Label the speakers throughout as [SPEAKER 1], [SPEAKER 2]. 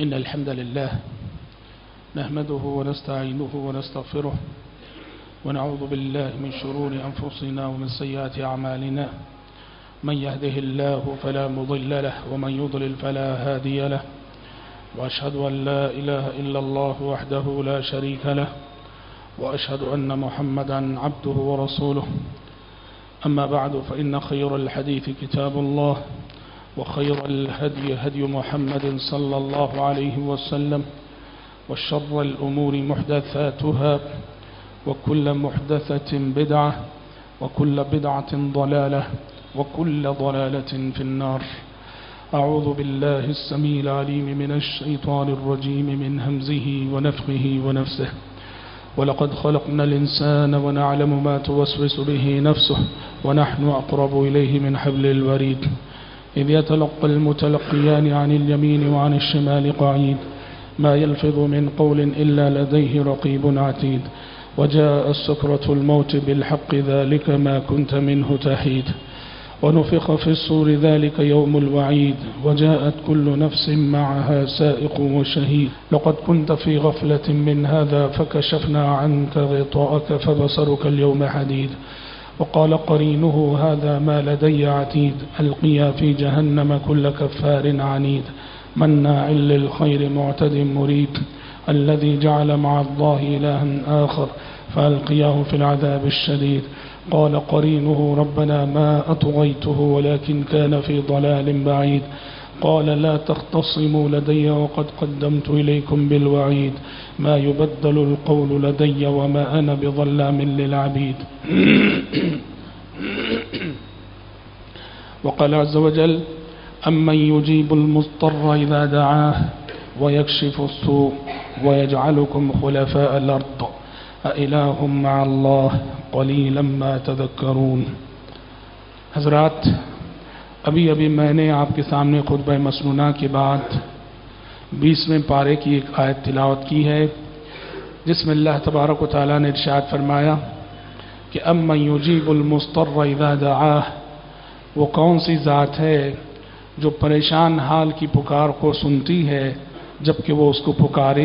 [SPEAKER 1] إن الحمد لله نحمده ونستعينه ونستغفره ونعوذ بالله من شرور أنفسنا ومن سيئات أعمالنا من يهده الله فلا مضل له ومن يضلل فلا هادي له وأشهد أن لا إله إلا الله وحده لا شريك له وأشهد أن محمدا عبده ورسوله أما بعد فإن خير الحديث كتاب الله وخير الهدي هدي محمد صلى الله عليه وسلم وشر الأمور محدثاتها وكل محدثة بدعة وكل بدعة ضلالة وكل ضلالة في النار. أعوذ بالله السميع العليم من الشيطان الرجيم من همزه ونفخه ونفسه. ولقد خلقنا الإنسان ونعلم ما توسوس به نفسه ونحن أقرب إليه من حبل الوريد إذ يتلقى المتلقيان عن اليمين وعن الشمال قعيد ما يلفظ من قول إلا لديه رقيب عتيد وجاء سكرة الموت بالحق ذلك ما كنت منه تحيد ونفخ في الصور ذلك يوم الوعيد وجاءت كل نفس معها سائق وشهيد لقد كنت في غفلة من هذا فكشفنا عنك غطاءك فبصرك اليوم حديد وقال قرينه هذا ما لدي عتيد ألقيا في جهنم كل كفار عنيد مناع للخير معتد مريب الذي جعل مع الله إلها آخر فألقياه في العذاب الشديد قال قرينه ربنا ما أطغيته ولكن كان في ضلال بعيد قال لا تختصموا لدي وقد قدمت إليكم بالوعيد ما يبدل القول لدي وما أنا بظلام للعبيد. وقال عز وجل أمن يجيب المضطر إذا دعاه ويكشف السوء ويجعلكم خلفاء الأرض أإله مع الله قلیلا ما تذکرون. حضرات، ابھی میں نے آپ کے سامنے خطبہ مسنونہ کے بعد 20ویں پارے کی ایک آیت تلاوت کی ہے جس میں اللہ تبارک و تعالیٰ نے ارشاد فرمایا کہ امن یجیب المضطر اذا دعاہ، وہ کون سی ذات ہے جو پریشان حال کی پکار کو سنتی ہے جبکہ وہ اس کو پکارے،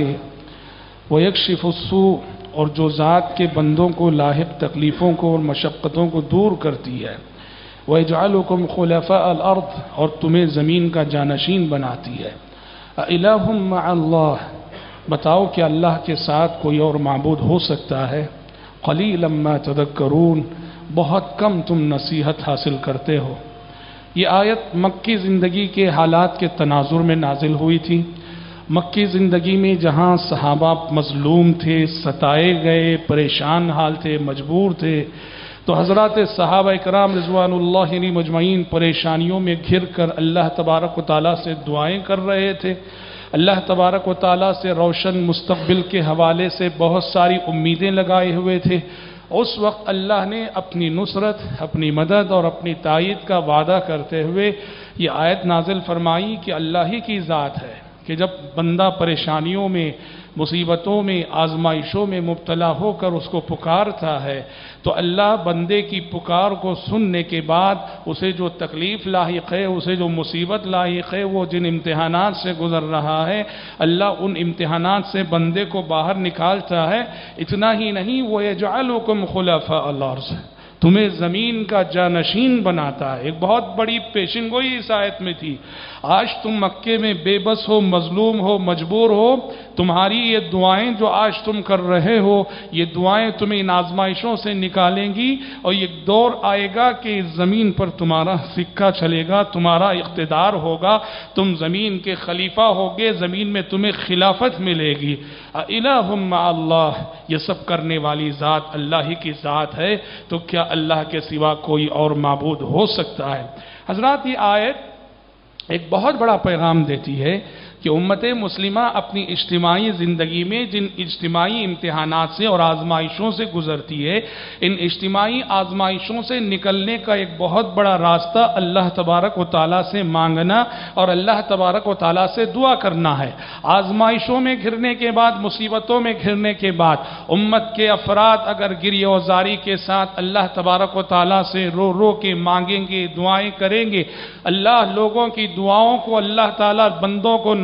[SPEAKER 1] ویکشف السوء، اور جو ذات کے بندوں کو لاحق تکلیفوں کو اور مشقتوں کو دور کرتی ہے، وَيَجْعَلُكُمْ خُلَفَاءَ الْأَرْضِ، اور تمہیں زمین کا جانشین بناتی ہے. أَإِلَٰهٌ مَّعَ اللَّهِ، بتاؤ کہ اللہ کے ساتھ کوئی اور معبود ہو سکتا ہے؟ قَلِيلًا مَّا تَذَكَّرُونَ، بہت کم تم نصیحت حاصل کرتے ہو. یہ آیت مکی زندگی کے حالات کے تناظر میں نازل ہوئی تھی. مکی زندگی میں جہاں صحابہ مظلوم تھے، ستائے گئے، پریشان حال تھے، مجبور تھے، تو حضرات صحابہ اکرام رضوان اللہ علیہم اجمعین پریشانیوں میں گھر کر اللہ تبارک و تعالیٰ سے دعائیں کر رہے تھے. اللہ تبارک و تعالیٰ سے روشن مستقبل کے حوالے سے بہت ساری امیدیں لگائے ہوئے تھے. اس وقت اللہ نے اپنی نصرت، اپنی مدد اور اپنی تائید کا وعدہ کرتے ہوئے یہ آیت نازل فرمائی کہ اللہ ہی کی ذات ہے کہ جب بندہ پریشانیوں میں، مصیبتوں میں، آزمائشوں میں مبتلا ہو کر اس کو پکارتا ہے تو اللہ بندے کی پکار کو سننے کے بعد اسے جو تکلیف لاحق ہے، اسے جو مصیبت لاحق ہے، وہ جن امتحانات سے گزر رہا ہے، اللہ ان امتحانات سے بندے کو باہر نکالتا ہے. اتنا ہی نہیں، وَيَجْعَلُكُمْ خُلَفَاءَ الْأَرْضِ، تمہیں زمین کا جانشین بناتا ہے. ایک بہت بڑی پیشن گوئی اس آیت میں تھی. آج تم مکے میں بے بس ہو، مظلوم ہو، مجبور ہو، تمہاری یہ دعائیں جو آج تم کر رہے ہو، یہ دعائیں تمہیں ان آزمائشوں سے نکالیں گی اور یہ دور آئے گا کہ اس زمین پر تمہارا سکہ چلے گا، تمہارا اقتدار ہوگا، تم زمین کے خلیفہ ہوگے، زمین میں تمہیں خلافت ملے گی. الہ مع اللہ، یہ سب کرنے والی ذات اللہ ہی کی ذات ہے، تو کیا اللہ کے سوا کوئی اور معبود ہو سکتا ہے؟ حضرات، یہ آیت ایک بہت بڑا پیغام دیتی ہے کہ امت مسلمہ اپنی اجتماعی زندگی میں جن اجتماعی امتحانات سے اور آزمائشوں سے گزرتی ہے، ان اجتماعی آزمائشوں سے نکلنے کا ایک بہت بڑا راستہ اللہ تبارک و تعالیٰ سے مانگنا اور اللہ تبارک و تعالیٰ سے دعا کرنا ہے. آزمائشوں میں گھرنے کے بعد، مصیبتوں میں گھرنے کے بعد امت کے افراد اگر گریہ وزاری کے ساتھ اللہ تبارک و تعالیٰ سے رو رو کے مانگیں گے، دعائیں کریں گے، اللہ لوگوں کی دعاؤں کو، اللہ تعالیٰ بندوں کو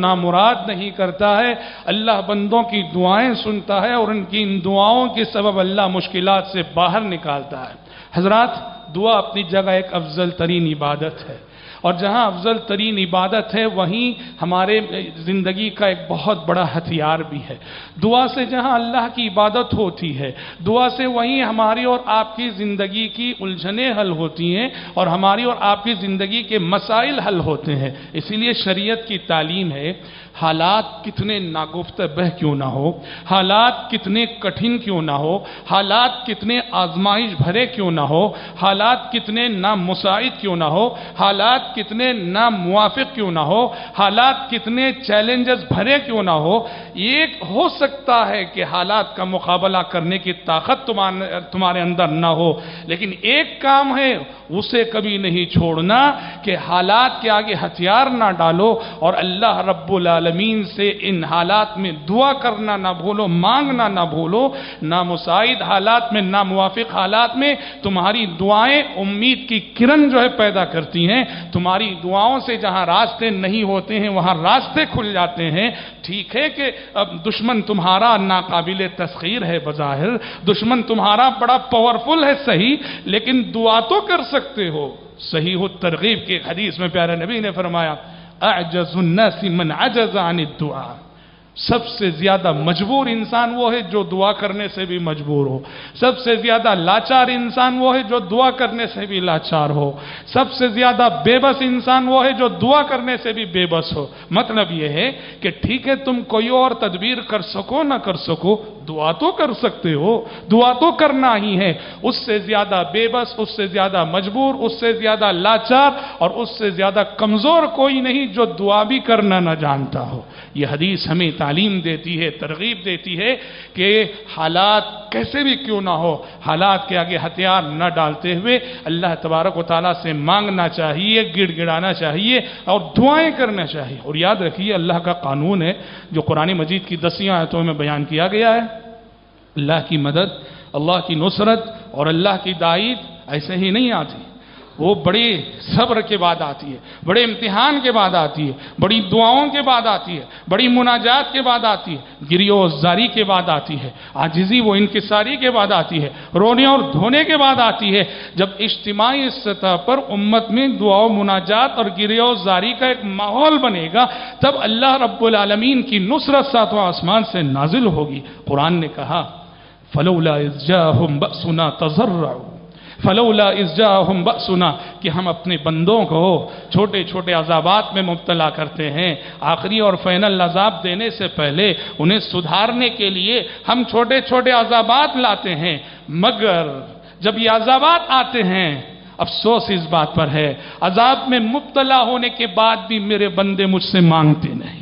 [SPEAKER 1] نامراد نہیں کرتا ہے، اللہ بندوں کی دعائیں سنتا ہے اور ان کی ان دعاؤں کے سبب اللہ مشکلات سے باہر نکالتا ہے۔ حضرات، دعا اپنی جگہ ایک افضل ترین عبادت ہے، اور جہاں افضل ترین عبادت ہے وہیں ہمارے زندگی کا ایک بہت بڑا ہتھیار بھی ہے۔ دعا سے جہاں اللہ کی عبادت ہوتی ہے، دعا سے وہیں ہماری اور آپ کی زندگی کی الجھنیں حل ہوتی ہیں اور ہماری اور آپ کی زندگی کے مسائل حل ہوتے ہیں۔ اسی لیے شریعت کی تعلیم ہے، حالات کتنے ناگفتہ کیوں نہ ہو، حالات کتنے کٹھن کیوں نہ ہو، حالات کتنے آزمائش بھرے کیوں نہ ہو، حالات کتنے نامساعد کیوں نہ ہو، حالات کتنے ناموافق کیوں نہ ہو، حالات کتنے چیلنجز بھرے کیوں نہ ہو، یہ ہو سکتا ہے کہ حالات کا مقابلہ کرنے کی طاقت تمہارے اندر نہ ہو، لیکن ایک کام ہے اسے کبھی نہیں چھوڑنا کہ حالات کے آگے ہتھیار نہ ڈالو اور اللہ رب العالمین سے ان حالات میں دعا کرنا نہ بھولو، مانگنا نہ بھولو۔ نامساعد حالات میں، ناموافق حالات میں تمہاری دعائیں امید کی کرن جو ہے پیدا کرتی ہیں، تمہاری دعاؤں سے جہاں راستے نہیں ہوتے ہیں وہاں راستے کھل جاتے ہیں۔ ٹھیک ہے کہ اب دشمن تمہارا ناقابل تسخیر ہے، بظاہر دشمن تمہارا بڑا پاورفل ہے، صحیح، لیکن دعا تو کر سکتے ہو۔ صحیح الترغیب کے حدیث میں پیارے نبی نے فرمایا، اعجز الناس من عجز عن الدعاء، سب سے زیادہ مجبور انسان وہ ہے جو دعا کرنے سے بھی مجبور ہو، سب سے زیادہ لاچار انسان وہ ہے جو دعا کرنے سے بھی لاچار ہو، سب سے زیادہ بے بس انسان وہ ہے جو دعا کرنے سے بھی بے بس ہو۔ مطلب یہ ہے کہ ٹھیک ہے تم کوئی اور تدبیر کر سکو نہ کر سکو، دعا تو کر سکتے ہو، دعا تو کرنا ہی ہے۔ اس سے زیادہ بے بس، اس سے زیادہ مجبور، اس سے زیادہ لاچار اور اس سے زیادہ کمزور کوئی نہیں جو دعا بھی کرنا نہ جانتا ہو۔ یہ حدیث ہمیں تعلیم دیتی ہے، ترغیب دیتی ہے کہ حالات کیسے بھی کیوں نہ ہو، حالات کے آگے ہتھیار نہ ڈالتے ہوئے اللہ تبارک و تعالیٰ سے مانگنا چاہیے، گڑ گڑانا چاہیے اور دعائیں کرنا چاہیے۔ اور یاد رکھیے اللہ کا قانون ہے جو قرآن مجید کی 10 آیتوں میں بیان کیا گیا ہے، اللہ کی مدد، اللہ کی نصرت اور اللہ کی تائید ایسے ہی نہیں آتی، وہ بڑی صبر کے بعد آتی ہے، بڑے امتحان کے بعد آتی ہے، بڑی دعاؤں کے بعد آتی ہے، بڑی مناجات کے بعد آتی ہے، گریہ و زاری کے بعد آتی ہے، عاجزی و انکساری کے بعد آتی ہے، رونے اور دھونے کے بعد آتی ہے۔ جب اجتماعی سطح پر امت میں دعا و مناجات اور گریہ و زاری کا ایک ماحول بنے گا، تب اللہ رب العالمین کی نصرت ساتواں آسمان سے نازل ہوگی۔ قرآن نے کہا فَلَوْلَا إِذْ جَاءَهُمْ بَأْسُنَا تَضَرَّعُوا، فلولا اذ جاءهم بأسنا، کہ ہم اپنے بندوں کو چھوٹے چھوٹے عذابات میں مبتلا کرتے ہیں، آخری اور فائنل عذاب دینے سے پہلے انہیں سدھارنے کے لیے ہم چھوٹے چھوٹے عذابات لاتے ہیں، مگر جب یہ عذابات آتے ہیں افسوس اس بات پر ہے عذاب میں مبتلا ہونے کے بعد بھی میرے بندے مجھ سے مانگتے نہیں،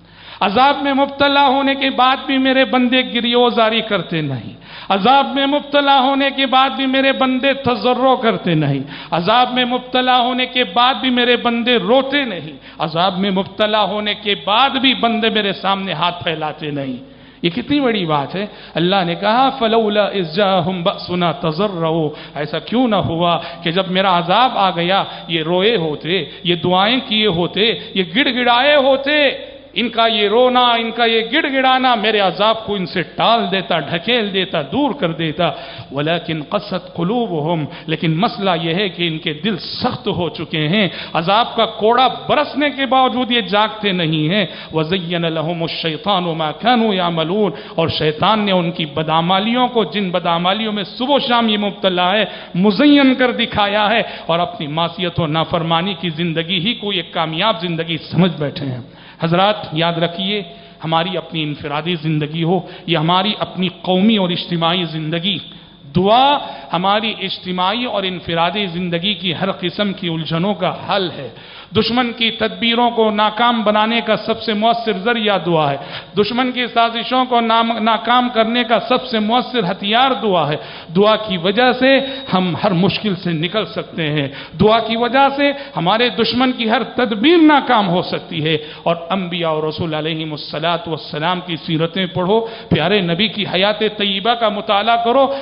[SPEAKER 1] عذاب میں مبتلا ہونے کے بعد بھی میرے بندے گریہ و زاری کرتے نہیں، عذاب میں مبتلا ہونے کے بعد بھی میرے بندے تضرع کرتے نہیں، عذاب میں مبتلا ہونے کے بعد بھی میرے بندے روتے نہیں، عذاب میں مبتلا ہونے کے بعد بھی بندے میرے سامنے ہاتھ پھیلاتے نہیں۔ یہ کتنی بڑی بات ہے۔ اللہ نے کہا فلولا اذ جاءهم بأسنا تضرعوا، ایسا کیوں نہ ہوا کہ جب میرا عذاب آ گیا یہ روئے ہوتے، یہ دعائیں کیے ہوتے، یہ گڑ گڑائے ہوتے، ان کا یہ رونا، ان کا یہ گڑ گڑانا میرے عذاب کو ان سے ٹال دیتا، ڈھکیل دیتا، دور کر دیتا۔ ولیکن قست قلوبہم، لیکن مسئلہ یہ ہے کہ ان کے دل سخت ہو چکے ہیں، عذاب کا کوڑا برسنے کے باوجود یہ جاگتے نہیں ہیں۔ وزین لہم الشیطان ما كانوا يعملون، اور شیطان نے ان کی بدعمالیوں کو، جن بدعمالیوں میں صبح و شام یہ مبتلا ہے، مزین کر دکھایا ہے اور اپنی معصیت و نافرمانی کی زندگی ہی کو ایک کامیاب زندگی سمجھ بیٹھے ہیں۔ حضرات یاد رکھیے، ہماری اپنی انفرادی زندگی ہو یا ہماری اپنی قومی اور اجتماعی زندگی، دعا ہماری اجتماعی اور انفرادی زندگی کی ہر قسم کی الجھنوں کا حل ہے۔ دشمن کی تدبیروں کو ناکام بنانے کا سب سے مؤثر ذریعہ دعا ہے، دشمن کی سازشوں کو ناکام کرنے کا سب سے مؤثر ہتھیار دعا ہے۔ دعا کی وجہ سے ہم ہر مشکل سے نکل سکتے ہیں، دعا کی وجہ سے ہمارے دشمن کی ہر تدبیر ناکام ہو سکتی ہے۔ اور انبیاء اور رسول علیہم الصلاۃ والسلام کی سیرتیں پڑھو، پیارے نبی کی حیات طیبہ کا مطالعہ کرو، انبیاء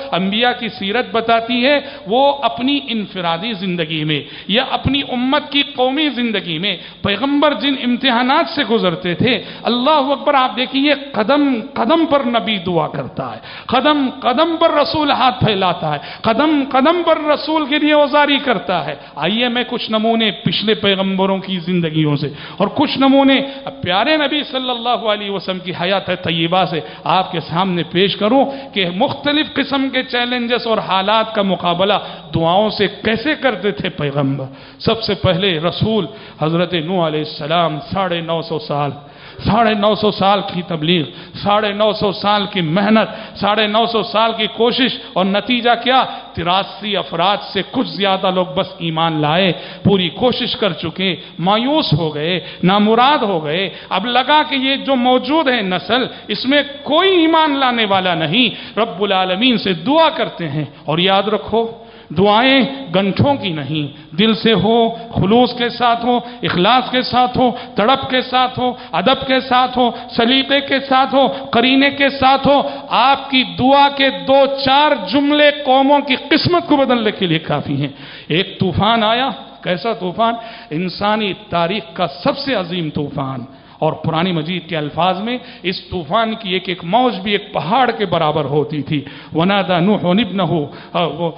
[SPEAKER 1] انبیاء کی سیرت بتاتی ہے وہ اپنی انفرادی زندگی میں یا اپنی امت کی قومی زندگی میں پیغمبر جن امتحانات سے گزرتے تھے، اللہ اکبر، آپ دیکھیے قدم قدم پر نبی دعا کرتا ہے، قدم قدم پر رسول ہاتھ پھیلاتا ہے، قدم قدم پر رسول کے لیے اوزاری کرتا ہے۔ آئیے میں کچھ نمونے پچھلے پیغمبروں کی زندگیوں سے اور کچھ نمونے پیارے نبی صلی اللہ علیہ وسلم کی حیات طیبہ سے آپ کے سامنے پیش کروں کہ مختلف قسم کے چیلنجز اور حالات کا مقابلہ دعاؤں سے کیسے کرتے تھے پیغمبر۔ سب سے پہلے رسول حضرت نوح علیہ السلام 950 سال کی تبلیغ، 950 سال کی محنت، 950 سال کی کوشش، اور نتیجہ کیا؟ 83 افراد سے کچھ زیادہ لوگ بس ایمان لائے، پوری کوشش کر چکے، مایوس ہو گئے، نامراد ہو گئے۔ اب لگا کہ یہ جو موجود ہے نسل، اس میں کوئی ایمان لانے والا نہیں، رب العالمین سے دعا کرتے ہیں۔ اور یاد رکھو، دعائیں گنٹھوں کی نہیں، دل سے ہو، خلوص کے ساتھ ہو، اخلاص کے ساتھ ہو، تڑپ کے ساتھ ہو، ادب کے ساتھ ہو، سلیقے کے ساتھ ہو، قرینے کے ساتھ ہو۔ آپ کی دعا کے 2-4 جملے قوموں کی قسمت کو بدلنے کے لیے کافی ہیں۔ ایک طوفان آیا، کیسا طوفان؟ انسانی تاریخ کا سب سے عظیم طوفان، اور قرآن مجید کے الفاظ میں اس طوفان کی ایک ایک موج بھی ایک پہاڑ کے برابر ہوتی تھی۔ وَنَادَى نُوحٌ ابْنَهُ،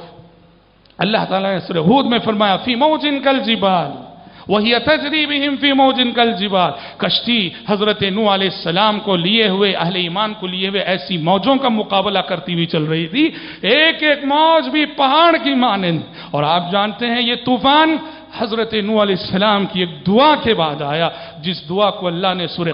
[SPEAKER 1] اللہ تعالیٰ نے سورہ ہود میں فرمایا فی موج کالجبال وہی تجری بہم فی موج کالجبال، کشتی حضرت نوح علیہ السلام کو لیے ہوئے، اہل ایمان کو لیے ہوئے ایسی موجوں کا مقابلہ کرتی ہوئی چل رہی تھی، ایک ایک موج بھی پہاڑ کی مانند۔ اور آپ جانتے ہیں یہ طوفان حضرت نوح علیہ السلام کی ایک دعا کے بعد آیا، جس دعا کو اللہ نے سورہ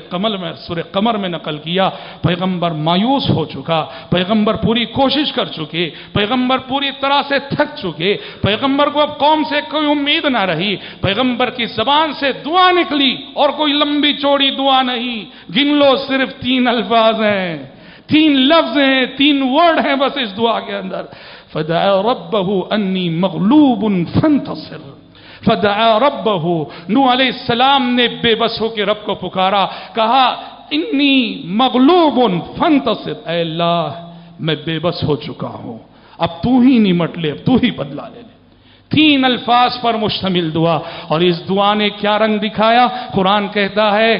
[SPEAKER 1] قمر میں نقل کیا۔ پیغمبر مایوس ہو چکا، پیغمبر پوری کوشش کر چکے، پیغمبر پوری طرح سے تھک چکے، پیغمبر کو اب قوم سے کوئی امید نہ رہی، پیغمبر کی زبان سے دعا نکلی اور کوئی لمبی چوڑی دعا نہیں، گن لو صرف 3 الفاظ ہیں، 3 لفظ ہیں، 3 ورڈ ہیں بس اس دعا کے اندر۔ فدعا ربہ انی مغلوب فانتصر، فدعا ربہ، نوح علیہ السلام نے بے بس ہو کے رب کو پکارا، کہا انی مغلوب فانتصر، اے اللہ میں بے بس ہو چکا ہوں، اب تو ہی نمٹ لے، اب تو ہی بدلا لے۔ 3 الفاظ پر مشتمل دعا، اور اس دعا نے کیا رنگ دکھایا؟ قرآن کہتا ہے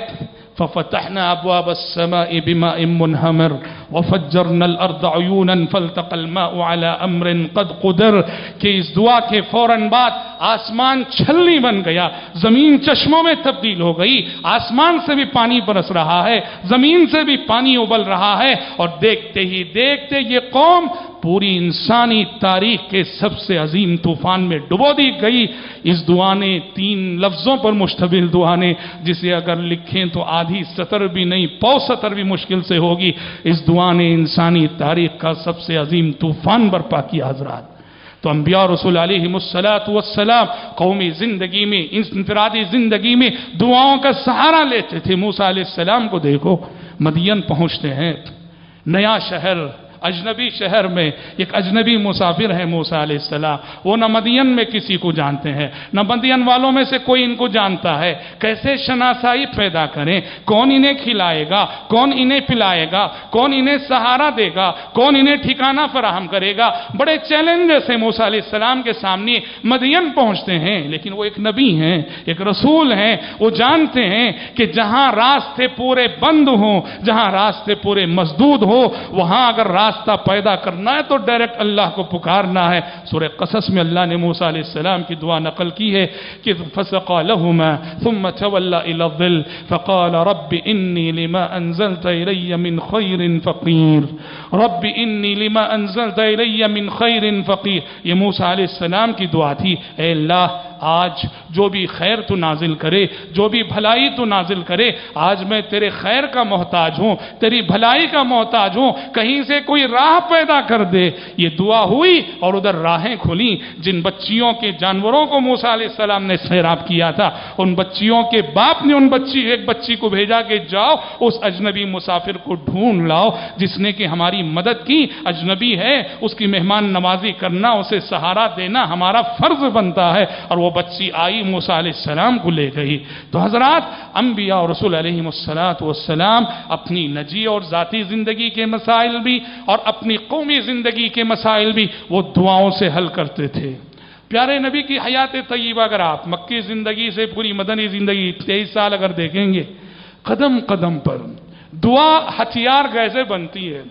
[SPEAKER 1] ففتحنا ابواب السماء بماء منہمر وفجرنا الارض عیونا فالتقى الماء على امر قد قدر، کہ اس دعا کے فوراً بعد آسمان چھلنی بن گیا، زمین چشموں میں تبدیل ہو گئی، آسمان سے بھی پانی برس رہا ہے، زمین سے بھی پانی ابل رہا ہے، اور دیکھتے ہی دیکھتے یہ قوم پوری انسانی تاریخ کے سب سے عظیم طوفان میں ڈبو دی گئی۔ اس دعا نے 3 لفظوں پر مشتمل دعا نے، جسے اگر لکھیں تو آدھی سطر بھی نہیں، پاؤ سطر بھی مشکل سے ہوگی، اس دعا نے انسانی تاریخ کا سب سے عظیم طوفان برپا کیا۔ حضرات، تو انبیاء رسول علیہم السلام قومی زندگی میں، انفرادی زندگی میں دعاؤں کا سہارا لیتے تھے۔ موسیٰ علیہ السلام کو دیکھو، مدین پہنچتے ہیں، نیا شہر، اجنبی شہر میں ایک اجنبی مسافر ہے موسیٰ علیہ السلام، وہ نہ مدین میں کسی کو جانتے ہیں، نہ مدین والوں میں سے کوئی ان کو جانتا ہے، کیسے شناسائی پیدا کریں، کون انہیں کھلائے گا، کون انہیں پلائے گا، کون انہیں سہارا دے گا، کون انہیں ٹھکانہ فراہم کرے گا۔ بڑے چیلنجز ہیں موسیٰ علیہ السلام کے سامنے۔ مدین پہنچتے ہیں، لیکن وہ ایک نبی ہیں، ایک رسول ہیں، وہ جانتے ہیں کہ جہاں راستے پورے بند ہوں، جہاں راستے پورے مسدود ہو، وہاں اگر راستہ پیدا کرنا ہے تو ڈائریکٹ اللہ کو پکارنا ہے۔ سورہ قصص میں اللہ نے موسیٰ علیہ السلام کی دعا نقل کی ہے کہ فَسَقَى لَهُمَا ثُمَّ تَوَلَّى إِلَى الظِّلِّ فَقَالَ رَبِّ إِنِّي لِمَا أَنزَلْتَ إِلَيَّ مِنْ خَيْرٍ فَقِيرٌ، رَبِّ إِنِّي لِمَا أَنزَلْتَ إِلَيَّ مِنْ خَيْرٍ فَقِيرٌ۔ یہ موسیٰ علیہ السلام کی دعا تھی، اے اللہ آج جو بھی خیر تو نازل کرے، جو بھی بھلائی تو نازل کرے، آج میں تیرے خیر کا محتاج ہوں، تیری بھلائی کا محتاج ہوں، کہیں سے کوئی راہ پیدا کر دے۔ یہ دعا ہوئی اور ادھر راہیں کھلیں۔ جن بچیوں کے جانوروں کو موسیٰ علیہ السلام نے سیراب کیا تھا، ان بچیوں کے باپ نے ایک بچی کو بھیجا کہ جاؤ اس اجنبی مسافر کو ڈھونڈ لاؤ جس نے کہ ہماری مدد کی، اجنبی ہے، اس کی مہمان نوازی کرنا، اسے سہارا دینا ہمارا فرض بنتا ہے۔ اور وہ بچی آئی موسیٰ علیہ السلام کو لے گئی۔ تو حضرات انبیاء اور رسول علیہ السلام اپنی نجی اور ذاتی زندگی کے مسائل بھی اور اپنی قومی زندگی کے مسائل بھی وہ دعاؤں سے حل کرتے تھے۔ پیارے نبی کی حیات طیبہ اگر آپ مکی زندگی سے پوری مدنی زندگی 23 سال اگر دیکھیں گے، قدم قدم پر دعا ہتھیار کیسے بنتی ہے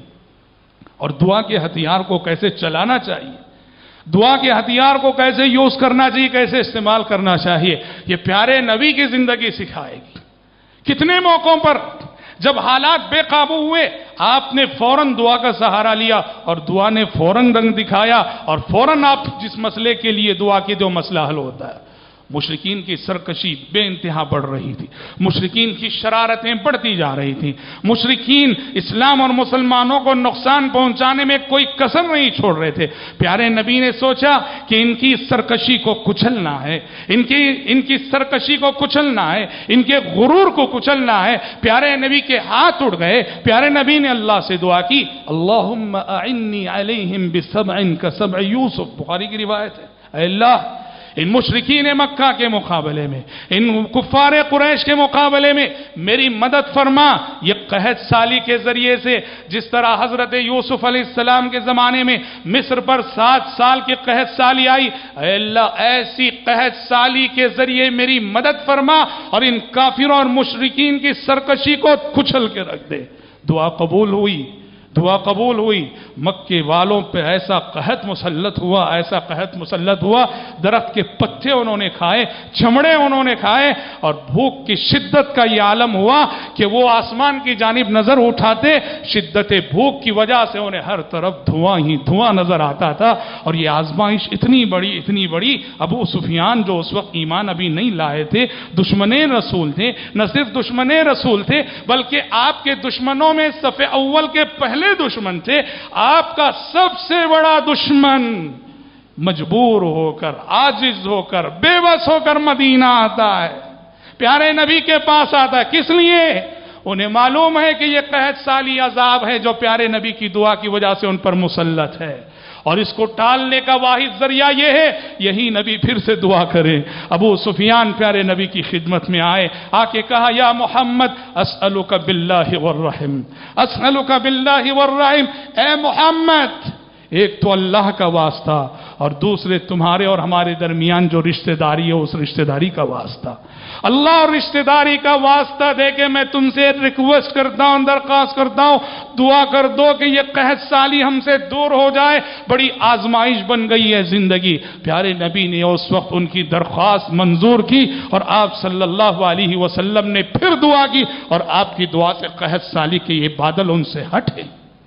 [SPEAKER 1] اور دعا کے ہتھیار کو کیسے چلانا چاہیے، دعا کے ہتھیار کو کیسے یوز کرنا چاہیے، کیسے استعمال کرنا چاہیے، یہ پیارے نبی کی زندگی سکھائے گی۔ کتنے موقعوں پر جب حالات بے قابو ہوئے آپ نے فوراً دعا کا سہارا لیا اور دعا نے فوراً رنگ دکھایا اور فوراً آپ جس مسئلے کے لیے دعا کی تو مسئلہ حل ہوتا ہے۔ مشرکین کی سرکشی بے انتہا بڑھ رہی تھی، مشرکین کی شرارتیں بڑھتی جا رہی تھیں، مشرکین اسلام اور مسلمانوں کو نقصان پہنچانے میں کوئی کسر نہیں چھوڑ رہے تھے۔ پیارے نبی نے سوچا کہ ان کی سرکشی کو کچلنا ہے، ان کی سرکشی کو کچلنا ہے، ان کے غرور کو کچلنا ہے۔ پیارے نبی کے ہاتھ اٹھ گئے، پیارے نبی نے اللہ سے دعا کی، اللہم اعنی علیہم بسبع کسبع یوسف، بخاری کی روایت ہے۔ اے اللہ ان مشرکین مکہ کے مقابلے میں، ان کفار قریش کے مقابلے میں میری مدد فرما۔ یہ قحط سالی کے ذریعے سے جس طرح حضرت یوسف علیہ السلام کے زمانے میں مصر پر 7 سال کی قحط سالی آئی، اے اللہ ایسی قحط سالی کے ذریعے میری مدد فرما اور ان کافروں اور مشرکین کی سرکشی کو کچل کے رکھ دے۔ دعا قبول ہوئی، دعا قبول ہوئی۔ مکے والوں پہ ایسا قحط مسلط ہوا، ایسا قحط مسلط ہوا، درخت کے پتے انہوں نے کھائے، چمڑے انہوں نے کھائے، اور بھوک کی شدت کا یہ عالم ہوا کہ وہ آسمان کی جانب نظر اٹھاتے، شدت بھوک کی وجہ سے انہیں ہر طرف دھواں ہی دھواں نظر آتا تھا۔ اور یہ آزمائش اتنی بڑی، ابو سفیان جو اس وقت ایمان ابھی نہیں لائے تھے، دشمن رسول تھے، نہ صرف دشمن رسول تھے بلکہ آپ کے دشمنوں میں صف اول کے پہلے دشمن تھے۔ آپ کا سب سے بڑا دشمن مجبور ہو کر، عاجز ہو کر، بے بس ہو کر مدینہ آتا ہے، پیارے نبی کے پاس آتا ہے۔ کس لیے؟ انہیں معلوم ہے کہ یہ قحط سالی عذاب ہے جو پیارے نبی کی دعا کی وجہ سے ان پر مسلط ہے، اور اس کو ٹالنے کا واحد ذریعہ یہ ہے یہی نبی پھر سے دعا کرے۔ ابو سفیان پیارے نبی کی خدمت میں آئے، آ کے کہا یا محمد اسألک باللہ والرحم، اسألک باللہ والرحم، اے محمد ایک تو اللہ کا واسطہ اور دوسرے تمہارے اور ہمارے درمیان جو رشتہ داری ہے اس رشتہ داری کا واسطہ، اللہ اور رشتہ داری کا واسطہ دے کے میں تم سے ریکویسٹ کرتا ہوں، درخواست کرتا ہوں، دعا کر دو کہ یہ قحط سالی ہم سے دور ہو جائے۔ بڑی آزمائش بن گئی ہے زندگی۔ پیارے نبی نے اس وقت ان کی درخواست منظور کی اور آپ صلی اللہ علیہ وسلم نے پھر دعا کی اور آپ کی دعا سے قحط سالی کے یہ بادل ان سے ہٹے۔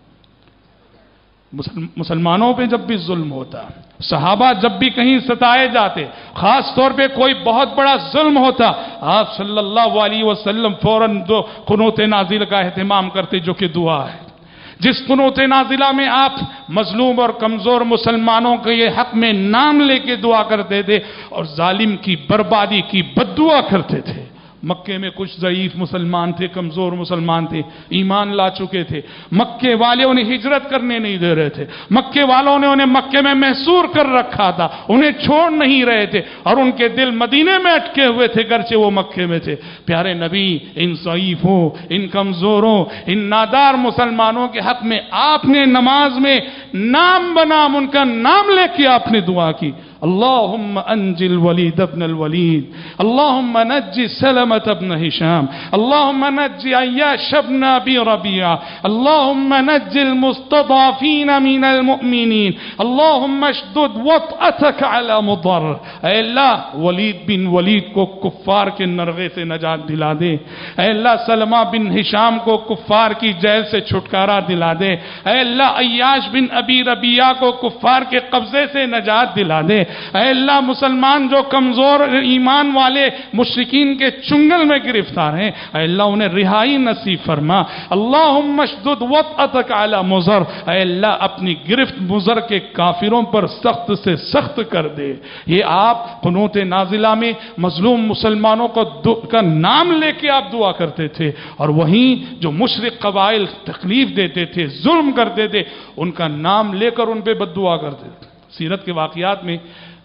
[SPEAKER 1] مسلمانوں پہ جب بھی ظلم ہوتا، صحابہ جب بھی کہیں ستائے جاتے، خاص طور پہ کوئی بہت بڑا ظلم ہوتا، آپ صلی اللہ علیہ وسلم فوراً دو قنوت نازلہ کا اہتمام کرتے جو کہ دعا ہے۔ جس قنوت نازلہ میں آپ مظلوم اور کمزور مسلمانوں کے یہ حق میں نام لے کے دعا کرتے تھے اور ظالم کی بربادی کی بد دعا کرتے تھے۔ مکے میں کچھ ضعیف مسلمان تھے، کمزور مسلمان تھے، ایمان لا چکے تھے، مکے والے انہیں ہجرت کرنے نہیں دے رہے تھے، مکے والوں نے انہیں مکے میں محصور کر رکھا تھا، انہیں چھوڑ نہیں رہے تھے، اور ان کے دل مدینے میں اٹکے ہوئے تھے گرچہ وہ مکے میں تھے۔ پیارے نبی ان ضعیفوں، ان کمزوروں، ان نادار مسلمانوں کے حق میں آپ نے نماز میں نام بنام ان کا نام لے کے آپ نے دعا کی، اللہم انجی الولید ابن الولید، اللہم نجی سلمت ابن ہشام، اللہم نجی عیاش ابن ابی ربیعہ، اللہم نجی المستضعفین من المؤمنین، اللہم اشدد وطأتک علی مضر۔ اے اللہ ولید بن ولید کو کفار کے نرغے سے نجات دلا دے، اے اللہ سلمہ بن ہشام کو کفار کی جیل سے چھٹکارا دلا دے، اے اللہ عیاش بن ابی ربیعہ کو کفار کے قبضے سے نجات دلا دے، اے اللہ مسلمان جو کمزور ایمان والے مشرکین کے چنگل میں گرفتار ہیں، اے اللہ انہیں رہائی نصیب فرما، اللہم اشدد وطأتک علی مضر، اے اللہ اپنی گرفت مضر کے کافروں پر سخت سے سخت کر دے۔ یہ آپ قنوت نازلہ میں مظلوم مسلمانوں کا نام لے کے آپ دعا کرتے تھے، اور وہیں جو مشرک قبائل تکلیف دیتے تھے، ظلم کرتے تھے، ان کا نام لے کر ان پہ بد دعا کرتے تھے۔ سیرت کے واقعات میں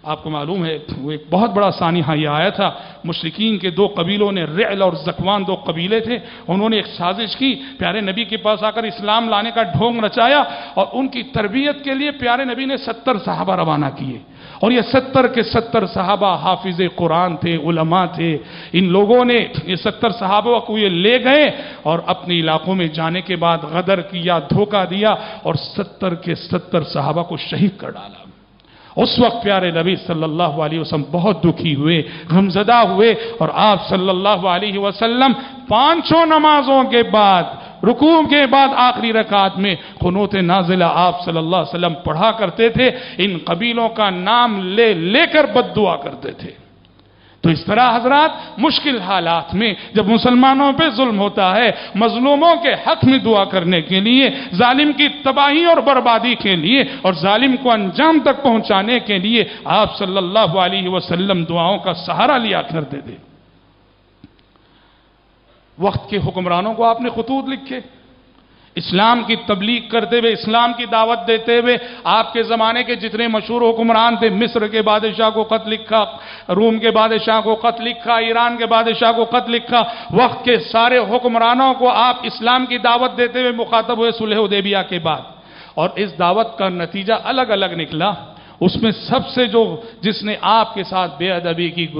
[SPEAKER 1] آپ کو معلوم ہے وہ ایک بہت بڑا سانحہ یہ آیا تھا، مشرکین کے دو قبیلوں نے، رعل اور زکوان دو قبیلے تھے، انہوں نے ایک سازش کی، پیارے نبی کے پاس آ کر اسلام لانے کا ڈھونگ رچایا، اور ان کی تربیت کے لیے پیارے نبی نے 70 صحابہ روانہ کیے، اور یہ 70 کے 70 صحابہ حافظ قرآن تھے، علماء تھے۔ ان لوگوں نے یہ 70 صحابہ کو یہ لے گئے اور اپنے علاقوں میں جانے کے بعد غدر کیا، دھوکہ دیا، اور 70 کے 70 صحابہ کو شہید کر ڈالا۔ اس وقت پیارے نبی صلی اللہ علیہ وسلم بہت دکھی ہوئے، غمزدہ ہوئے، اور آپ صلی اللہ علیہ وسلم 5 نمازوں کے بعد، رکوع کے بعد آخری رکعت میں قنوت نازلہ آپ صلی اللہ علیہ وسلم پڑھا کرتے تھے، ان قبیلوں کا نام لے لے کر بد دعا کرتے تھے۔ تو اس طرح حضرات مشکل حالات میں جب مسلمانوں پہ ظلم ہوتا ہے، مظلوموں کے حق میں دعا کرنے کے لیے، ظالم کی تباہی اور بربادی کے لیے، اور ظالم کو انجام تک پہنچانے کے لیے آپ صلی اللہ علیہ وسلم دعاؤں کا سہارا لیا کرتے تھے۔ وقت کے حکمرانوں کو آپ نے خطوط لکھے، اسلام کی تبلیغ کرتے ہوئے، اسلام کی دعوت دیتے ہوئے، آپ کے زمانے کے جتنے مشہور حکمران تھے، مصر کے بادشاہ کو خط لکھا، روم کے بادشاہ کو خط لکھا، ایران کے بادشاہ کو خط لکھا، وقت کے سارے حکمرانوں کو آپ اسلام کی دعوت دیتے ہوئے مخاطب ہوئے صلح حدیبیہ کے بعد، اور اس دعوت کا نتیجہ الگ الگ نکلا۔ اس میں سب سے جس نے آپ کے ساتھ بے ادبی کی،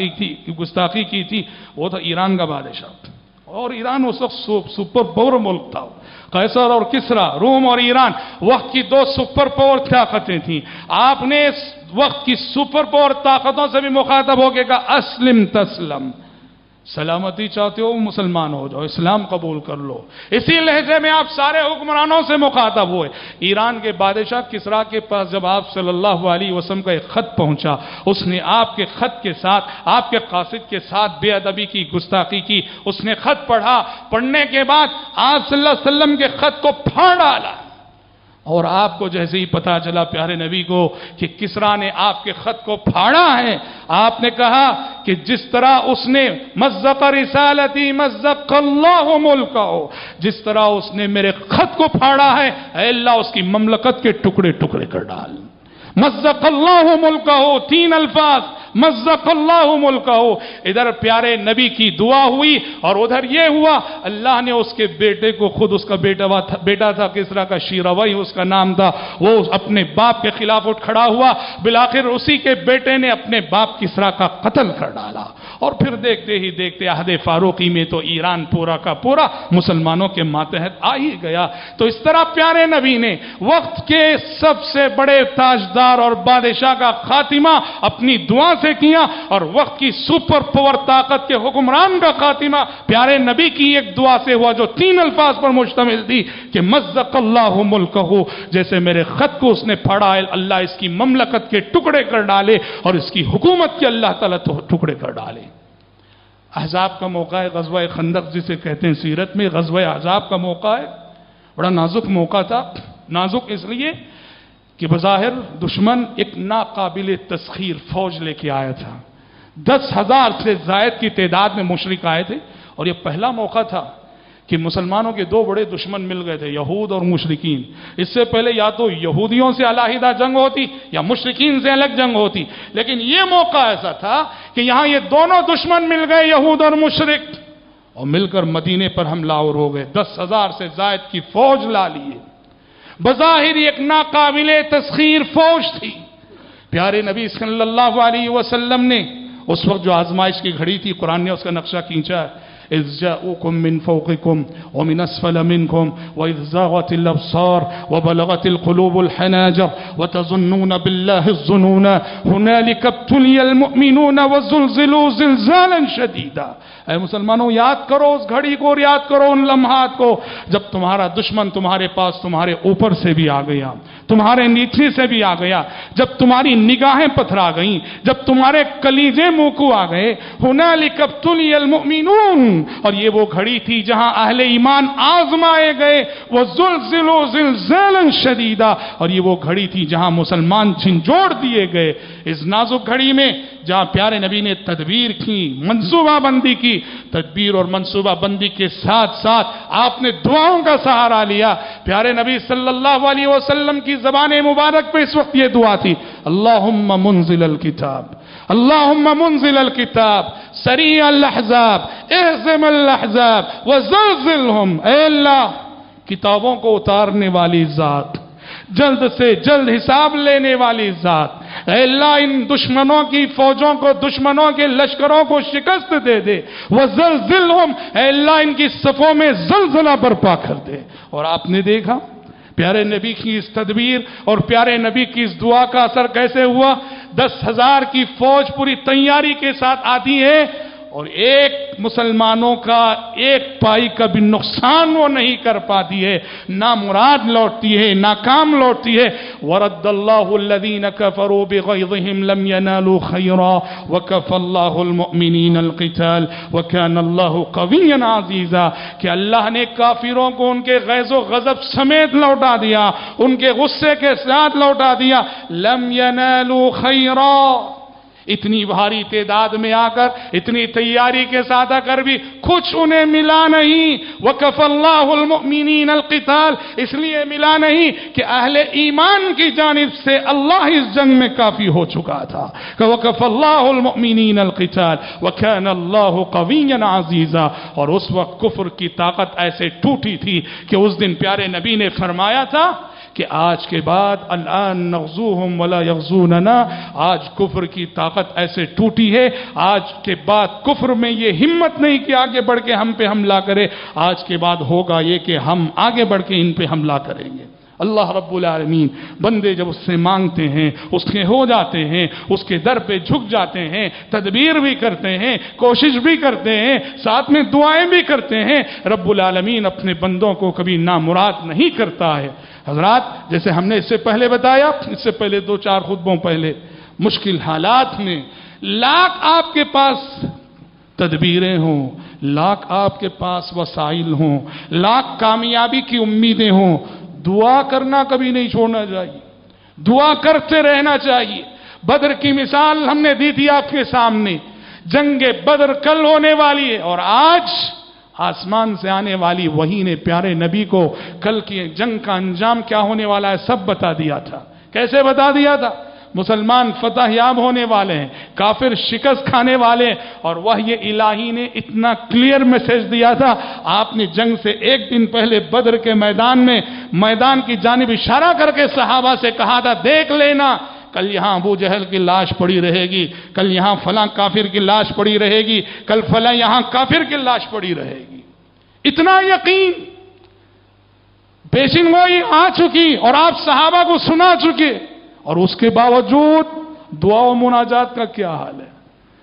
[SPEAKER 1] گستاخی کی تھی، وہ تھا ایران کا بادشاہ، اور ایران اس وقت سپر پاور ملک تھا۔ قیصر اور کسرا، روم اور ایران وقت کی 2 سپر پاور طاقتیں تھیں۔ آپ نے اس وقت کی سپر پاور طاقتوں سے بھی مخاطب ہو کے کہا اسلم تسلم، سلامتی چاہتے ہو مسلمان ہو جاؤ، اسلام قبول کر لو۔ اسی لہجے میں آپ سارے حکمرانوں سے مخاطب ہوئے۔ ایران کے بادشاہ کسرا کے پاس جب آپ صلی اللہ علیہ وسلم کا ایک خط پہنچا، اس نے آپ کے خط کے ساتھ، آپ کے قاصد کے ساتھ بے ادبی کی، گستاخی کی۔ اس نے خط پڑھا، پڑھنے کے بعد آپ صلی اللہ علیہ وسلم کے خط کو پھاڑ ڈالا، اور آپ کو جیسے ہی پتا چلا پیارے نبی کو کہ کسرا نے آپ کے خط کو پھاڑا ہے، آپ نے کہا کہ جس طرح اس نے مزق رسالتی مزق اللہ ملکہ، جس طرح اس نے میرے خط کو پھاڑا ہے، اے اللہ اس کی مملکت کے ٹکڑے ٹکڑے کر ڈال۔ مزق اللہ ملکہ، 3 الفاظ، مزق اللہ ملکہ۔ ادھر پیارے نبی کی دعا ہوئی، اور ادھر یہ ہوا اللہ نے اس کے بیٹے کو، خود اس کا بیٹا تھا کسرا کا، شیروی اس کا نام تھا، وہ اپنے باپ کے خلاف اٹھ کھڑا ہوا، بالآخر اسی کے بیٹے نے اپنے باپ کسرا کا قتل کر ڈالا، اور پھر دیکھتے ہی دیکھتے عہد فاروقی میں تو ایران پورا کا پورا مسلمانوں کے ماتحت آ ہی گیا۔ تو اس طرح پیارے نبی نے وقت کے سب سے بڑے تاجدار اور بادشاہ کا خاتمہ اپنی دعا سے کیا، اور وقت کی سپر پاور طاقت کے حکمران کا خاتمہ پیارے نبی کی ایک دعا سے ہوا، جو 3 الفاظ پر مشتمل تھی کہ مزق اللہ ملکہ، جیسے میرے خط کو اس نے پھاڑا ہے، اللہ اس کی مملکت کے ٹکڑے کر ڈالے، اور اس کی حکومت کے اللہ تعالیٰ ٹکڑے کر ڈالے۔ احزاب کا موقع ہے، غزوہ خندق جسے کہتے ہیں سیرت میں، غزوہ احزاب کا موقع ہے، بڑا نازک موقع تھا۔ نازک اس لیے کہ بظاہر دشمن ایک ناقابل تسخیر فوج لے کے آیا تھا، 10,000 سے زائد کی تعداد میں مشرک آئے تھے، اور یہ پہلا موقع تھا کہ مسلمانوں کے 2 بڑے دشمن مل گئے تھے، یہود اور مشرکین۔ اس سے پہلے یا تو یہودیوں سے علیحدہ جنگ ہوتی یا مشرکین سے الگ جنگ ہوتی، لیکن یہ موقع ایسا تھا کہ یہاں یہ دونوں دشمن مل گئے، یہود اور مشرک، اور مل کر مدینے پر حملہ آور ہو گئے، 10,000 سے زائد کی فوج لا لیے۔ بظاہر ایک ناقابل تسخیر فوج تھی۔ پیارے نبی صلی اللہ علیہ وسلم نے اس وقت جو آزمائش کی گھڑی تھی، قرآن نے اس کا نقشہ کھینچا ہے، اذ جاءوکم من فوقکم ومن اسفل منکم واذ زاغت الابصار وبلغت القلوب الحناجر وتظنون بالله الظنون هنالك ابتلي المؤمنون وزلزلوا زلزالا شديدا۔ اے مسلمانوں، یاد کرو اس گھڑی کو، اور یاد کرو ان لمحات کو جب تمہارا دشمن تمہارے پاس تمہارے اوپر سے بھی آ گیا، تمہارے نیچے سے بھی آ گیا، جب تمہاری نگاہیں پتھرا گئیں، جب تمہارے کلیجے منہ کو آ گئے۔ هنالك ابتلي المؤمنون، اور یہ وہ گھڑی تھی جہاں اہل ایمان آزمائے گئے، وزلزلوا زلزالا شدیدا، اور یہ وہ گھڑی تھی جہاں مسلمان جھنجھوڑ دیے گئے۔ اس نازک گھڑی میں جہاں پیارے نبی نے تدبیر کی، منصوبہ بندی کی، تدبیر اور منصوبہ بندی کے ساتھ ساتھ آپ نے دعاؤں کا سہارا لیا۔ پیارے نبی صلی اللہ علیہ وسلم کی زبان مبارک پہ اس وقت یہ دعا تھی، اللہم منزل الکتاب، اللہم منزل الکتاب سریع الاحزاب اہزم الاحزاب وزلزلہم، اے اللہ کتابوں کو اتارنے والی ذات، جلد سے جلد حساب لینے والی ذات، اے اللہ ان دشمنوں کی فوجوں کو، دشمنوں کے لشکروں کو شکست دے دے، وزلزلہم، اے اللہ ان کی صفوں میں زلزلہ برپا کر دے۔ اور آپ نے دیکھا پیارے نبی کی اس تدبیر اور پیارے نبی کی اس دعا کا اثر کیسے ہوا؟ 10,000 کی فوج پوری تیاری کے ساتھ آتی ہے اور ایک مسلمانوں کا ایک پائی کا بھی نقصان وہ نہیں کر پاتی ہے، نامراد لوٹتی ہے، ناکام لوٹتی ہے۔ وَرَدَّ اللَّهُ الَّذِينَ كَفَرُوا بِغَيْظِهِمْ لَمْ يَنَالُوا خَيْرًا وَكَفَى اللَّهُ الْمُؤْمِنِينَ الْقِتَالَ وَكَانَ اللَّهُ قَوِيًّا عَزِيزًا، کہ اللہ نے کافروں کو ان کے غیظ و غضب سمیت لوٹا دیا، ان کے غصے کے ساتھ لوٹا دیا۔ لَمْ يَنَالُوا خَيْرًا، اتنی بھاری تعداد میں آ کر، اتنی تیاری کے ساتھ آ کر بھی کچھ انہیں ملا نہیں۔ وَكَفَى اللَّهُ الْمُؤْمِنِينَ الْقِتَالَ، اس لیے ملا نہیں کہ اہل ایمان کی جانب سے اللہ اس جنگ میں کافی ہو چکا تھا۔ وَكَفَى اللَّهُ الْمُؤْمِنِينَ الْقِتَالَ وَكَانَ اللَّهُ قَوِيًّا عَزِيزًا، اور اس وقت کفر کی طاقت ایسے ٹوٹی تھی کہ اس دن پیارے نبی نے فرمایا تھا کہ آج کے بعد الان نغزوہم ولا یغزوننا، آج کفر کی طاقت ایسے ٹوٹی ہے، آج کے بعد کفر میں یہ ہمت نہیں کہ آگے بڑھ کے ہم پہ حملہ کرے، آج کے بعد ہوگا یہ کہ ہم آگے بڑھ کے ان پہ حملہ کریں گے۔ اللہ رب العالمین بندے جب اس سے مانگتے ہیں، اس کے ہو جاتے ہیں، اس کے در پہ جھک جاتے ہیں، تدبیر بھی کرتے ہیں، کوشش بھی کرتے ہیں، ساتھ میں دعائیں بھی کرتے ہیں، رب العالمین اپنے بندوں کو کبھی نامراد نہیں کرتا ہے۔ حضرات جیسے ہم نے اس سے پہلے بتایا، اس سے پہلے 2-4 خطبوں پہلے، مشکل حالات میں لاکھ آپ کے پاس تدبیریں ہوں، لاکھ آپ کے پاس وسائل ہوں، لاکھ کامیابی کی امیدیں ہوں، دعا کرنا کبھی نہیں چھوڑنا چاہیے، دعا کرتے رہنا چاہیے۔ بدر کی مثال ہم نے دی تھی آپ کے سامنے، جنگ بدر کل ہونے والی ہے اور آج آسمان سے آنے والی وحی نے پیارے نبی کو کل کی جنگ کا انجام کیا ہونے والا ہے سب بتا دیا تھا۔ کیسے بتا دیا تھا؟ مسلمان فتح یاب ہونے والے ہیں، کافر شکست کھانے والے ہیں، اور وحی الہی نے اتنا کلیئر میسج دیا تھا۔ آپ نے جنگ سے ایک دن پہلے بدر کے میدان میں میدان کی جانب اشارہ کر کے صحابہ سے کہا تھا، دیکھ لینا کل یہاں ابو جہل کی لاش پڑی رہے گی، کل یہاں فلاں کافر کی لاش پڑی رہے گی، کل فلاں یہاں کافر کی لاش پڑی رہے گی۔ اتنا یقین، پیشن گوئی آ چکی اور آپ صحابہ کو سنا چکے، اور اس کے باوجود دعا و مناجات کا کیا حال ہے؟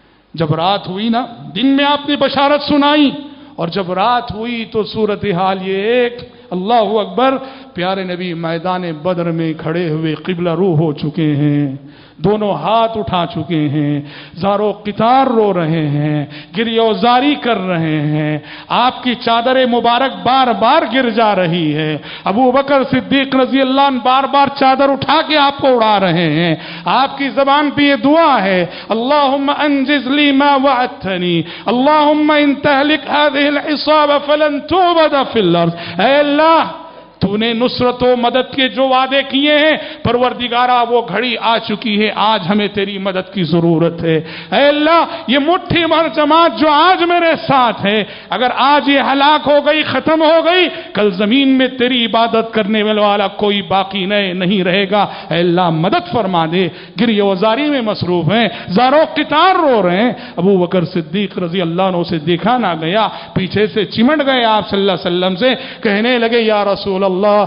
[SPEAKER 1] جب رات ہوئی نا، دن میں آپ نے بشارت سنائی، اور جب رات ہوئی تو صورتحال یہ ایک، اللہ اکبر، پیارے نبی میدان بدر میں کھڑے ہوئے قبلہ رو ہو چکے ہیں، دونوں ہاتھ اٹھا چکے ہیں، زارو قطار رو رہے ہیں، گریہ وزاری کر رہے ہیں، آپ کی چادر مبارک بار بار گر جا رہی ہے، ابو بکر صدیق رضی اللہ عنہ بار بار چادر اٹھا کے آپ کو اڑا رہے ہیں، آپ کی زبان پہ یہ دعا ہے، اللہم انجز لی ما وعدتنی، اللہم ان تہلک هذه العصابہ فلن تعبد فی الارض، اے اللہ تو نے نصرت و مدد کے جو وعدے کیے ہیں، پروردگارہ وہ گھڑی آ چکی ہے، آج ہمیں تیری مدد کی ضرورت ہے۔ اے اللہ یہ مٹھی بھر جماعت جو آج میرے ساتھ ہے، اگر آج یہ ہلاک ہو گئی، ختم ہو گئی، کل زمین میں تیری عبادت کرنے والا کوئی باقی نہیں رہے گا، اے اللہ مدد فرما دے۔ گریہ وزاری میں مصروف ہیں، زارو قطار رو رہے ہیں، ابو بکر صدیق رضی اللہ عنہ سے دیکھا نہ گیا، پیچھے سے چمٹ گئے آپ صلی اللہ علیہ وسلم سے، کہنے لگے یا رسول اللہ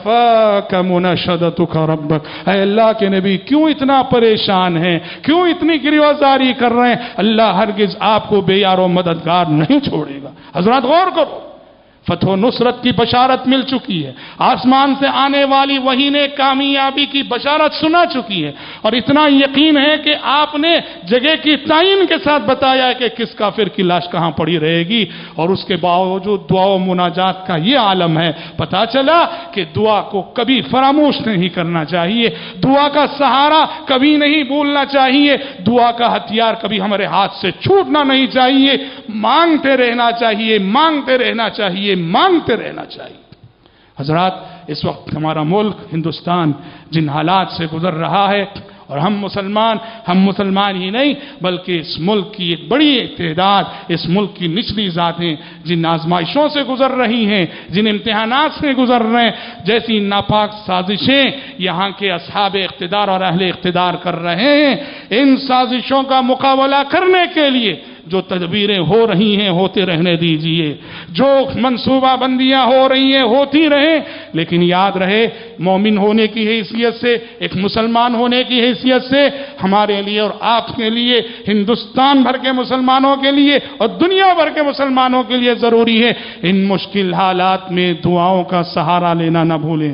[SPEAKER 1] کفاک مناشدتک ربک، اے اللہ کے نبی کیوں اتنا پریشان ہیں، کیوں اتنی گریہوزاری کر رہے ہیں؟ اللہ ہرگز آپ کو بے یار و مددگار نہیں چھوڑے گا۔ حضرات غور کرو، فتح و نصرت کی بشارت مل چکی ہے، آسمان سے آنے والی وحی نے کامیابی کی بشارت سنا چکی ہے، اور اتنا یقین ہے کہ آپ نے جگہ کی تعین کے ساتھ بتایا ہے کہ کس کافر کی لاش کہاں پڑی رہے گی، اور اس کے باوجود دعا و مناجات کا یہ عالم ہے۔ پتا چلا کہ دعا کو کبھی فراموش نہیں کرنا چاہیے، دعا کا سہارا کبھی نہیں بھولنا چاہیے، دعا کا ہتھیار کبھی ہمارے ہاتھ سے چھوٹنا نہیں چاہیے، مانگتے رہنا چاہیے، مانگتے رہنا چاہیے، مانگتے رہنا چاہیے۔ حضرات اس وقت ہمارا ملک ہندوستان جن حالات سے گزر رہا ہے، اور ہم مسلمان ہی نہیں بلکہ اس ملک کی ایک بڑی تعداد، اس ملک کی نچلی ذاتیں جن آزمائشوں سے گزر رہی ہیں، جن امتحانات سے گزر رہے ہیں، جیسی ناپاک سازشیں یہاں کے اصحاب اقتدار اور اہل اقتدار کر رہے ہیں، ان سازشوں کا مقابلہ کرنے کے لیے جو تدبیریں ہو رہی ہیں ہوتے رہنے دیجئے، جو منصوبہ بندیاں ہو رہی ہیں ہوتی رہیں، لیکن یاد رہے مومن ہونے کی حیثیت سے، ایک مسلمان ہونے کی حیثیت سے ہمارے لیے اور آپ کے لیے، ہندوستان بھر کے مسلمانوں کے لیے اور دنیا بھر کے مسلمانوں کے لیے ضروری ہے ان مشکل حالات میں دعاؤں کا سہارا لینا نہ بھولیں۔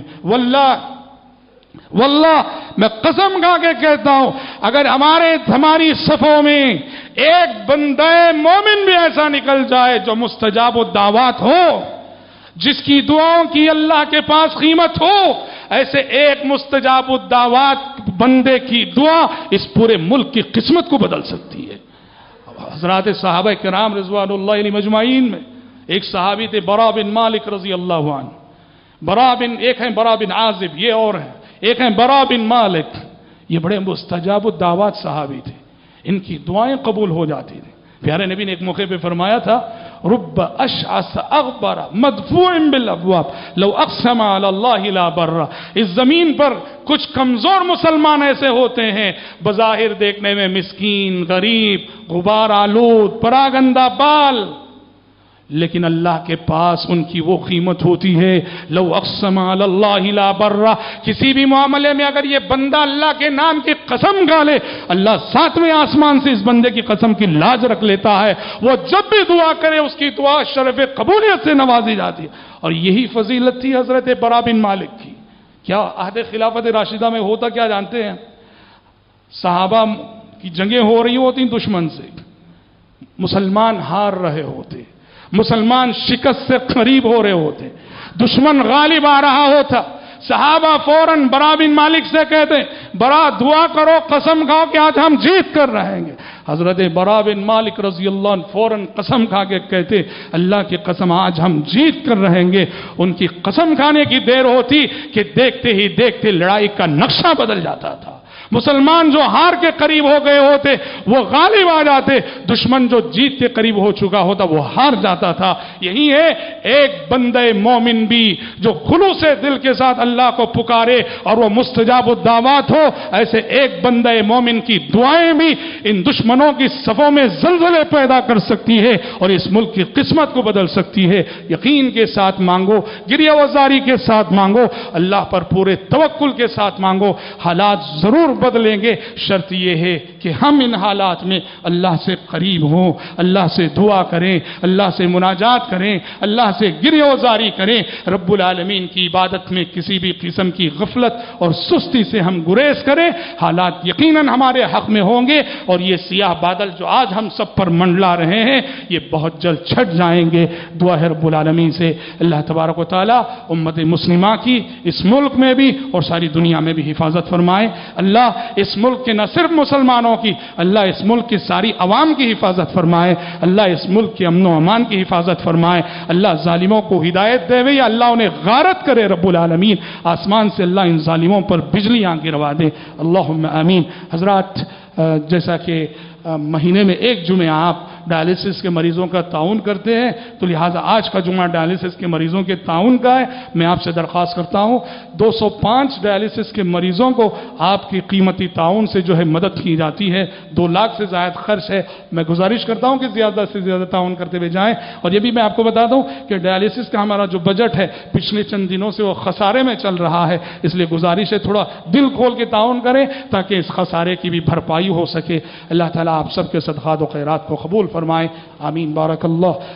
[SPEAKER 1] واللہ میں قسم کھا کے کہتا ہوں، اگر ہماری صفوں میں ایک بندہ مومن بھی ایسا نکل جائے جو مستجاب الدعوات ہو، جس کی دعاؤں کی اللہ کے پاس قیمت ہو، ایسے ایک مستجاب الدعوات بندے کی دعا اس پورے ملک کی قسمت کو بدل سکتی ہے۔ حضرات صحابہ کرام رضوان اللہ علیہ مجمعین میں ایک صحابی تھے برا بن مالک رضی اللہ عنہ، ایک ہیں برا بن عازب، یہ اور ہیں، ایک ہیں برا بن مالک، یہ بڑے مستجاب الدعوات صحابی تھے، ان کی دعائیں قبول ہو جاتی تھیں۔ پیارے نبی نے ایک موقع پہ فرمایا تھا، رب اشعث اغبر مدفوع بالابواب لو اقسم علی اللہ لا بر۔ اس زمین پر کچھ کمزور مسلمان ایسے ہوتے ہیں، بظاہر دیکھنے میں مسکین، غریب، غبار آلود، پراگندہ بال، لیکن اللہ کے پاس ان کی وہ قیمت ہوتی ہے، لو اقسم علی اللہ لا بر۔ کسی بھی معاملے میں اگر یہ بندہ اللہ کے نام کی قسم کھا لے، اللہ ساتویں آسمان سے اس بندے کی قسم کی لاج رکھ لیتا ہے، وہ جب بھی دعا کرے اس کی دعا شرف قبولیت سے نوازی جاتی ہے۔ اور یہی فضیلت تھی حضرت برا بن مالک کی۔ کیا عہد خلافت راشدہ میں ہوتا کیا جانتے ہیں؟ صحابہ کی جنگیں ہو رہی ہوتی دشمن سے، مسلمان ہار رہے ہوتے، مسلمان شکست سے قریب ہو رہے ہوتے، دشمن غالب آ رہا ہوتا، صحابہ فوراً برا بن مالک سے کہتے، برا دعا کرو، قسم کھاؤ کہ آج ہم جیت کر رہیں گے۔ حضرت برا بن مالک رضی اللہ عنہ فوراً قسم کھا کے کہتے، اللہ کی قسم آج ہم جیت کر رہیں گے۔ ان کی قسم کھانے کی دیر ہوتی کہ دیکھتے ہی دیکھتے لڑائی کا نقشہ بدل جاتا تھا۔ مسلمان جو ہار کے قریب ہو گئے ہوتے وہ غالب آ جاتے، دشمن جو جیت کے قریب ہو چکا ہوتا وہ ہار جاتا تھا۔ یہی ہے ایک بندہ مومن بھی جو خلوص دل کے ساتھ اللہ کو پکارے اور وہ مستجاب الدعوات ہو، ایسے ایک بندہ مومن کی دعائیں بھی ان دشمنوں کی صفوں میں زلزلے پیدا کر سکتی ہے اور اس ملک کی قسمت کو بدل سکتی ہے۔ یقین کے ساتھ مانگو، گریہ وزاری کے ساتھ مانگو، اللہ پر پورے توکل کے ساتھ مانگو، حالات ضرور بدلیں گے۔ شرط یہ ہے کہ ہم ان حالات میں اللہ سے قریب ہوں، اللہ سے دعا کریں، اللہ سے مناجات کریں، اللہ سے گریہ وزاری کریں، رب العالمین کی عبادت میں کسی بھی قسم کی غفلت اور سستی سے ہم گریز کریں، حالات یقیناً ہمارے حق میں ہوں گے اور یہ سیاہ بادل جو آج ہم سب پر منڈلا رہے ہیں یہ بہت جلد چھٹ جائیں گے۔ دعا ہے رب العالمین سے اللہ تبارک و تعالی امت مسلمہ کی اس ملک میں بھی اور ساری دنیا میں بھی حفاظت فرمائے۔ اللہ اس ملک کے نہ صرف مسلمانوں کی، اللہ اس ملک کی ساری عوام کی حفاظت فرمائے، اللہ اس ملک کے امن و امان کی حفاظت فرمائے، اللہ ظالموں کو ہدایت دے یا اللہ انہیں غارت کرے رب العالمین، آسمان سے اللہ ان ظالموں پر بجلیاں گروا دے، اللہم آمین۔ حضرات جیسا کہ مہینے میں ایک جمعہ آپ ڈائلیسس کے مریضوں کا تعاون کرتے ہیں تو لہٰذا آج کا جمعہ ڈائلیسس کے مریضوں کے تعاون کا ہے۔ میں آپ سے درخواست کرتا ہوں 205 ڈائلیسس کے مریضوں کو آپ کی قیمتی تعاون سے جو ہے مدد کی جاتی ہے، 2 لاکھ سے زائد خرچ ہے۔ میں گزارش کرتا ہوں کہ زیادہ سے زیادہ تعاون کرتے ہوئے جائیں۔ اور یہ بھی میں آپ کو بتا دوں کہ ڈائلیسس کا ہمارا جو بجٹ ہے پچھلے چند دنوں سے وہ خسارے میں چل رہا ہے، اس لیے گزارش ہے تھوڑا دل کھول کے تعاون کریں تاکہ اس خسارے کی بھی بھرپائی ہو سکے۔ اللہ تعالیٰ آپ سب کے صدقات و خیرات کو قبول فرمائے، آمین۔ بارک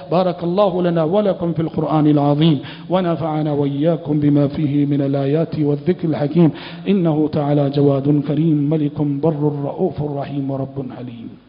[SPEAKER 1] اللہ لنا ولکم فی القرآن العظیم ونفعنا وإياكم بما فيه من الآيات والذكر الحكيم إنه تعالى جواد كريم ملك بر رؤوف رحيم ورب حليم۔